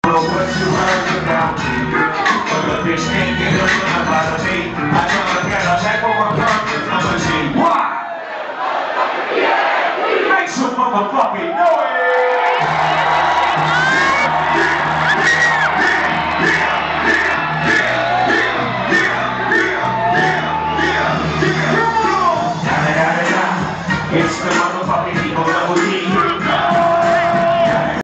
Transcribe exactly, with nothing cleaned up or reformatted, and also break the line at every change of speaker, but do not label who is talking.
what you heard about me. But the bitch can't get nothing about me. I tell her, get her back.